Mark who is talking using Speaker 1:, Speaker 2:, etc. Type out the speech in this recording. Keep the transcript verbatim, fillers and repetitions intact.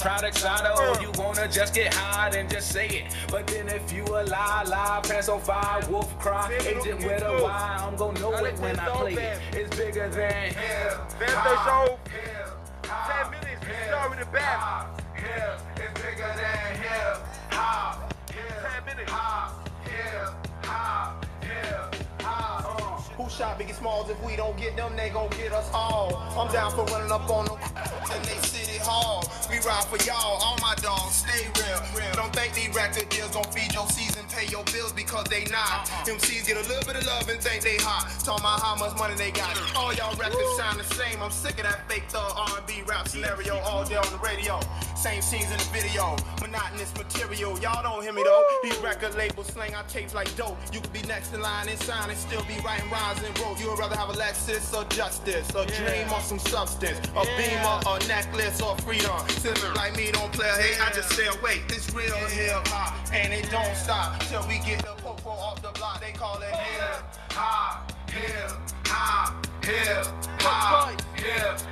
Speaker 1: Product side of oh, you wanna just get high and just say it. But then if you a lie, lie, pants on fire, wolf cry, agent with a Y, I'm gonna know it when I play it. It's bigger than hell.
Speaker 2: Hell. ten minutes, we start with the back.
Speaker 1: Hell, it's bigger than hell. Hell,
Speaker 2: ten minutes.
Speaker 1: hell, hell, hell, hell.
Speaker 3: Who shot Biggie Smalls? If we don't get them, they gon' get us all. I'm down for running up on them in they city hall. We ride for y'all, all my dogs, stay real. real. Don't think these record deals gon' feed your season, pay your bills because they not. Uh-uh. M Cs get a little bit of love and think they hot. Talking about how much money they got. All y'all records sound the same. I'm sick of that fake thug R and B rap scenario all day on the radio. Same scenes in the video, monotonous material. Y'all don't hear me though. These record labels slang our tapes like dope. You could be next in line and sign and still be writing rhymes and roll. You would rather have a Lexus or justice, a yeah. dream or some substance, a yeah. beamer, a necklace or freedom. Sinners like me don't play a hate, I just say wait. It's real hip hop and it don't stop till we get the popo off the block. They call it hip hop, hip hop, hip hop, hip